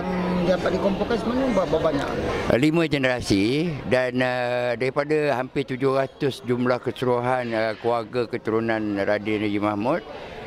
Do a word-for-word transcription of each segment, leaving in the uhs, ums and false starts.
yang dapat dikumpulkan sebenarnya berapa banyak? Lima generasi dan uh, daripada hampir tujuh ratus jumlah keseluruhan uh, keluarga keturunan Radin Haji Mahmud,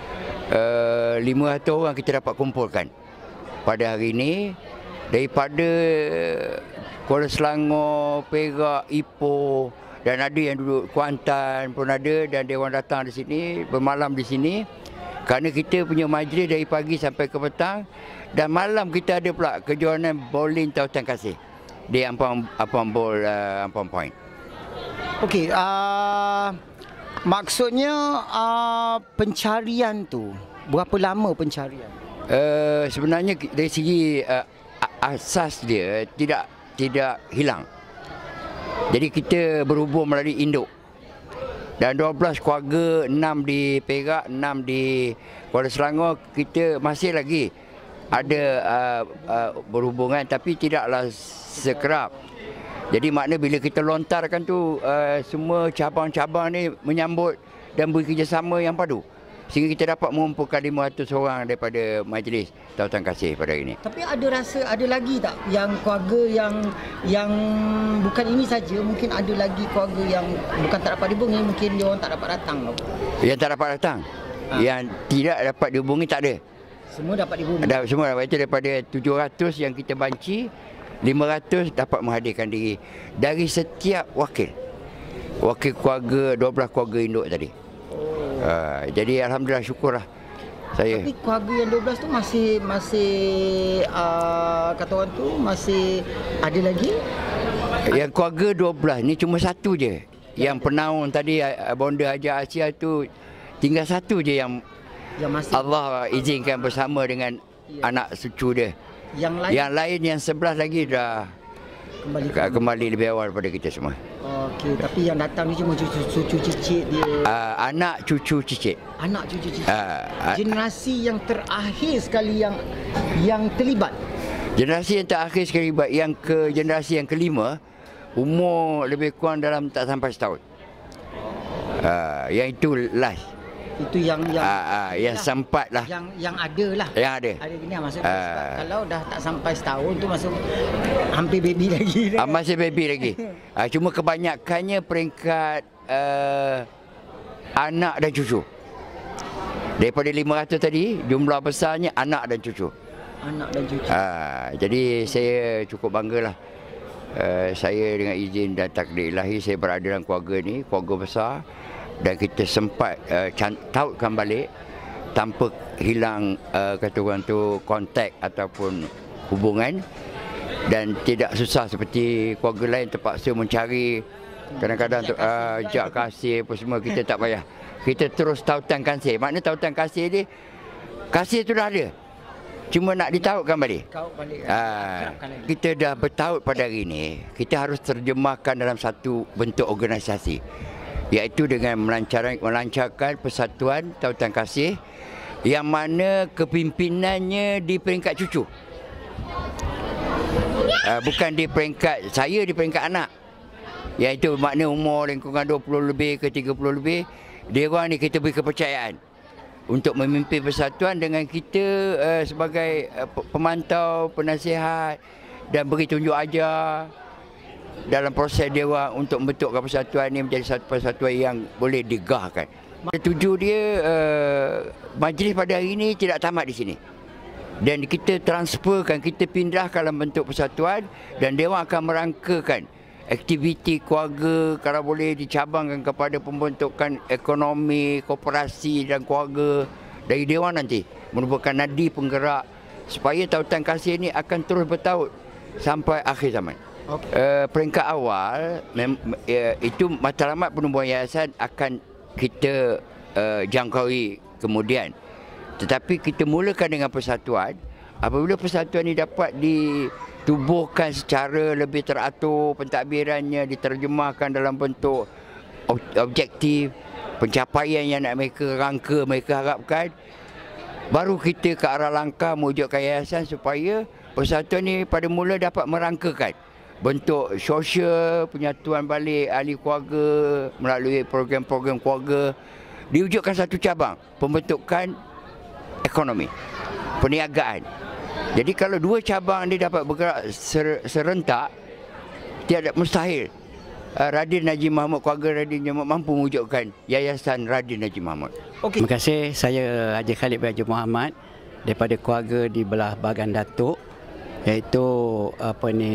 uh, lima ratus orang kita dapat kumpulkan pada hari ini daripada Kuala Selangor, Perak, Ipoh, dan ada yang duduk Kuantan pun ada, dan dia orang datang di sini, bermalam di sini kerana kita punya majlis dari pagi sampai ke petang, dan malam kita ada pula kejohanan bowling tautan kasih di Ampang Ampang Bowl uh, Ampang Point. Okey, uh, maksudnya uh, pencarian tu berapa lama pencarian? Uh, sebenarnya dari segi uh, asas dia tidak tidak hilang. Jadi kita berhubung melalui induk. Dan dua belas keluarga, enam di Perak, enam di Kuala Selangor, kita masih lagi ada uh, uh, berhubungan tapi tidaklah sekerap. Jadi makna bila kita lontarkan tu uh, semua cabang-cabang ni menyambut dan beri kerjasama yang padu, sehingga kita dapat mengumpulkan lima ratus orang daripada majlis tautan kasih pada hari ini. Tapi ada rasa ada lagi tak yang keluarga yang yang bukan ini saja, mungkin ada lagi keluarga yang bukan tak dapat dihubungi, mungkin dia orang tak dapat datang. Yang tak dapat datang, ha. Yang tidak dapat dihubungi tak ada. Semua dapat dihubungi. Ada, semua dapat. Itu daripada tujuh ratus yang kita banci, lima ratus dapat menghadirkan diri dari setiap wakil. Wakil keluarga, dua belas keluarga induk tadi. Uh, jadi alhamdulillah, syukurlah saya. Tapi keluarga yang dua belas tu masih masih uh, kata orang tu masih ada lagi? Yang keluarga dua belas ni cuma satu je. Yang penaung tadi Bonda Haji Asia tu tinggal satu je yang, yang masih Allah izinkan bersama dengan ya. Anak cucu dia. Yang lain yang lain yang sebelas lagi dah kembali, kembali lebih awal pada kita semua. Okey, tapi yang datang ni cuma cucu-cucu cicit dia. Uh, anak cucu cicit. Anak cucu cicit. Uh, Generasi yang terakhir sekali yang yang terlibat. Generasi yang terakhir sekali terlibat, yang ke generasi yang kelima, umur lebih kurang dalam tak sampai setahun. Uh, yang itu last. Itu yang yang uh, uh, yang lah. sempat lah. Yang yang ada lah. Yang ada. Ada gini maksudnya uh, kalau dah tak sampai setahun tu masuk hampir baby lagi. Uh, masih baby lagi. Uh, cuma kebanyakannya peringkat uh, anak dan cucu. Daripada lima ratus tadi, jumlah besarnya anak dan cucu. Anak dan cucu. Uh, jadi saya cukup banggalah. Uh, saya dengan izin dan takdir ilahi, saya berada dalam keluarga ni, keluarga besar. Dan kita sempat uh, tautkan balik tanpa hilang uh, kata orang tu kontak ataupun hubungan, dan tidak susah seperti keluarga lain terpaksa mencari kadang-kadang untuk uh, jak kasih apa semua. Kita tak payah, kita terus tautan kasih. Makna tautan kasih ni, kasih tu dah ada, cuma nak ditautkan balik. Uh, kita dah bertaut pada hari ini, kita harus terjemahkan dalam satu bentuk organisasi, iaitu dengan melancarkan, melancarkan persatuan tautan kasih yang mana kepimpinannya di peringkat cucu. Uh, bukan di peringkat saya, di peringkat anak. Iaitu makna umur lingkungan dua puluh lebih ke tiga puluh lebih, dia orang ni kita beri kepercayaan untuk memimpin persatuan dengan kita uh, sebagai uh, pemantau, penasihat dan beri tunjuk ajar dalam proses dia orang untuk membentukkan persatuan ini menjadi satu persatuan yang boleh digahkan. Tuju dia, uh, majlis pada hari ini tidak tamat di sini. Dan kita transferkan, kita pindahkan dalam bentuk persatuan, dan dia orang akan merangkakan aktiviti keluarga kalau boleh dicabangkan kepada pembentukan ekonomi, koperasi dan keluarga dari Dewan nanti, merupakan nadi penggerak supaya tautan kasih ini akan terus bertaut sampai akhir zaman. Okay. Uh, peringkat awal mem, uh, itu matlamat penubuhan yayasan akan kita uh, jangkaui kemudian. Tetapi kita mulakan dengan persatuan. Apabila persatuan ini dapat ditubuhkan secara lebih teratur, pentadbirannya diterjemahkan dalam bentuk objektif, pencapaian yang nak mereka rangka, mereka harapkan, baru kita ke arah langkah mewujudkan yayasan supaya persatuan ini pada mula dapat merangkakan bentuk sosial, penyatuan balik ahli keluarga melalui program-program keluarga, diwujudkan satu cabang pembentukan ekonomi, perniagaan, Jadi kalau dua cabang ni dapat bergerak ser, serentak, tiada mustahil. Uh, Radin Najib Mahmud, keluarga Radin Najib Mahmud mampu mewujudkan Yayasan Radin Najib Mahmud. Okey. Terima kasih. Saya Haji Khalid bin Haji Muhammad daripada keluarga di belah Bagan Datuk, iaitu apa ni,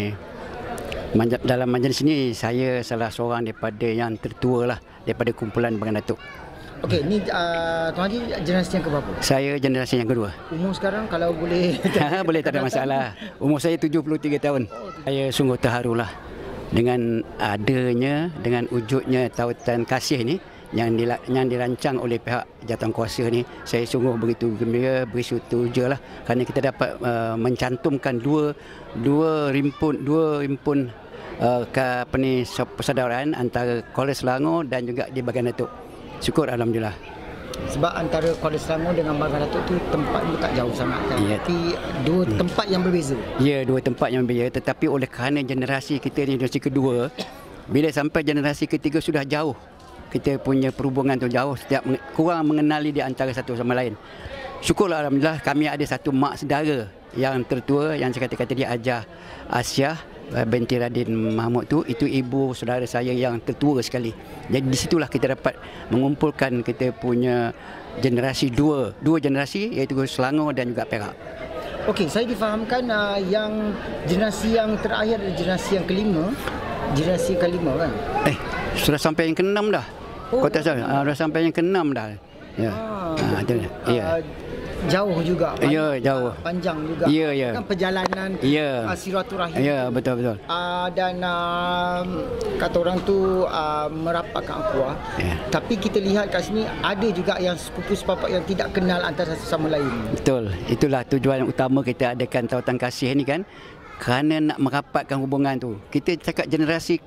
dalam majlis ini saya salah seorang daripada yang tertua lah daripada kumpulan Bagan Datuk. Okey, ni uh, Tuan Haji generasi yang keberapa? Saya generasi yang kedua. Umur sekarang kalau boleh boleh, tak ada masalah. Umur saya tujuh puluh tiga tahun. Saya sungguh terharulah dengan adanya, dengan wujudnya tautan kasih ni yang dila, yang dirancang oleh pihak jawatankuasa ni. Saya sungguh begitu gembira, bersyukur lah kerana kita dapat uh, mencantumkan dua dua rimpun dua rimpun uh, ke, apa ni, persaudaraan antara Kuala Selangor dan juga di Bagan Datuk. Syukur alhamdulillah. Sebab antara Kuala Selangor dengan Bagan Datuk tu tempat tu tak jauh sangat kan. Ya. Tapi dua hmm. tempat yang berbeza. Ya, dua tempat yang berbeza, tetapi oleh kerana generasi kita ni generasi kedua, bila sampai generasi ketiga sudah jauh. Kita punya perhubungan tu jauh, setiap kurang mengenali di antara satu sama lain. Syukurlah alhamdulillah kami ada satu mak saudara yang tertua yang saya kata-kata dia Hajah Asyah binti Radin Mahmud tu, itu ibu saudara saya yang tertua sekali. Jadi di situlah kita dapat mengumpulkan kita punya generasi dua, dua generasi, iaitu Selangor dan juga Perak. Okey, saya difahamkan uh, yang generasi yang terakhir adalah generasi yang kelima. Generasi kelima kan? Eh, sudah sampai yang keenam dah. Oh, Kau tak tahu, uh, sudah sampai yang keenam dah. Ya. Ah, Ah, betul. uh, ya. Uh, jauh juga. Ya, jauh. Panjang juga. Ya, ya. Kan perjalanan Ya. uh, silaturahim. Ya, betul betul. Uh, dan uh, kata orang tu uh, merapatkan akuah. Ya. Tapi kita lihat kat sini ada juga yang sepupu sepapak yang tidak kenal antara satu sama lain. Betul. Itulah tujuan utama kita adakan tautan kasih ni kan. Kerana nak merapatkan hubungan tu. Kita cakap generasi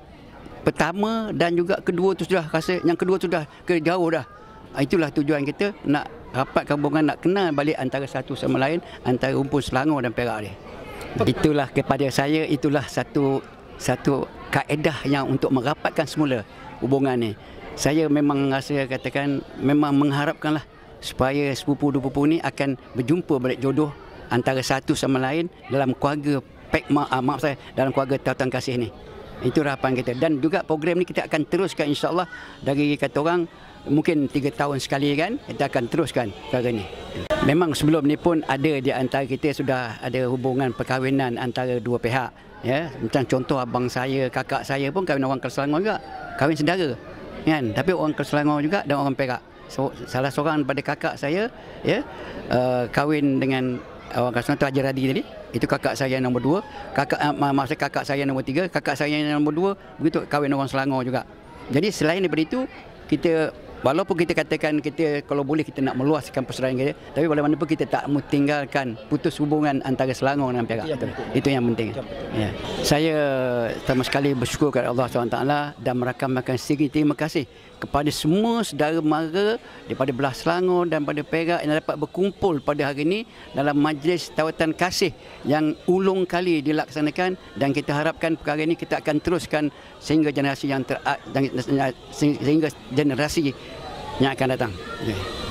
pertama dan juga kedua tu sudah rasa, yang kedua sudah ke jauh dah. Itulah tujuan kita, nak rapatkan hubungan, nak kenal balik antara satu sama lain, antara rumpun Selangor dan Perak ni. Itulah kepada saya, itulah satu satu kaedah yang untuk merapatkan semula hubungan ni. Saya memang rasa, katakan, memang mengharapkanlah supaya sepupu dua pupu ni akan berjumpa balik jodoh antara satu sama lain dalam keluarga Pek, ma, maaf saya, dalam keluarga tautan kasih ni. Itu harapan kita. Dan juga program ni kita akan teruskan insya-Allah dari kata orang mungkin tiga tahun sekali kan, kita akan teruskan perkara ni. Memang sebelum ni pun ada di antara kita sudah ada hubungan perkahwinan antara dua pihak, ya. Macam contoh abang saya, kakak saya pun kahwin orang Selangor juga, kahwin saudara kan, tapi orang Selangor juga dan orang Perak. So, salah seorang pada kakak saya, ya, uh, kahwin dengan orang Selangor tu, Haji Radi tadi. Itu kakak saya yang nombor dua, kakak uh, maksud kakak saya yang nombor tiga, kakak saya yang nombor dua, begitu kahwin orang Selangor juga. Jadi selain daripada itu, kita walaupun kita katakan kita kalau boleh kita nak meluaskan persaudaraan kita, tapi bagaimanapun kita tak mau tinggalkan putus hubungan antara Selangor dan Perak. Itu, itu yang penting. Ya. Saya pertama sekali bersyukur kepada Allah subhanahu wa taala dan merakamkan sedikit terima kasih kepada semua saudara mara daripada belah Selangor dan pada Perak yang dapat berkumpul pada hari ini dalam majlis tautan kasih yang ulung kali dilaksanakan, dan kita harapkan perkara ini kita akan teruskan sehingga generasi yang ter, sehingga generasi yang akan datang.